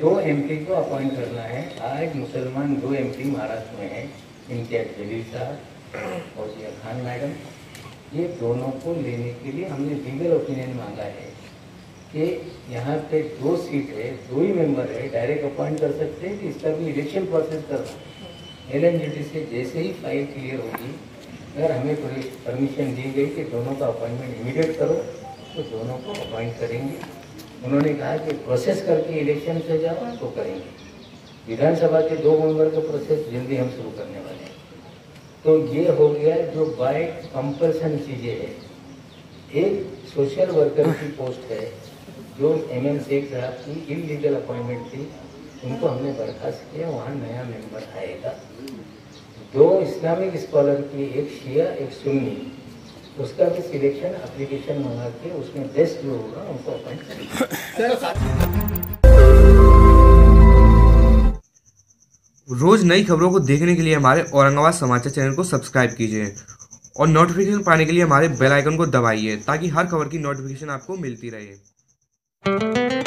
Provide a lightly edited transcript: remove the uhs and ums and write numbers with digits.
2 MP को appoint करना है। आज मुसलमान 2 एमपी महाराष्ट्र में हैं, इम्तियाज जलील साहब और जिया खान मैडम। ये दोनों को लेने के लिए हमने लीगल ओपिनियन मांगा है कि यहाँ पे 2 सीट है, 2 ही मेंबर है, डायरेक्ट अपॉइंट कर सकते हैं कि इसका भी इलेक्शन प्रोसेस करना। एलएनजीटी से जैसे ही फाइल क्लियर होगी, अगर हमें परमिशन दी गई कि दोनों का अपॉइंटमेंट इमीडिएट करो तो दोनों को अपॉइंट करेंगे। उन्होंने कहा कि प्रोसेस करके इलेक्शन से जाओ तो करेंगे। विधानसभा के 2 मेंबर का प्रोसेस जल्दी हम शुरू करने वाले हैं। तो ये हो गया जो बाय कंपल्सन चीज़ें है। एक सोशल वर्कर की पोस्ट है जो MM शेख साहब की इलीगल अपॉइंटमेंट थी, उनको हमने बर्खास्त किया, वहाँ नया मेंबर आएगा। 2 इस्लामिक स्कॉलर की, एक शिया एक सुन्नी, उसका भी सिलेक्शन एप्लीकेशन मंगा के उसमें बेस्ट जो होगा उनको अपॉइंट करेंगे। रोज नई खबरों को देखने के लिए हमारे औरंगाबाद समाचार चैनल को सब्सक्राइब कीजिए और नोटिफिकेशन पाने के लिए हमारे बेल आइकन को दबाइए ताकि हर खबर की नोटिफिकेशन आपको मिलती रहे।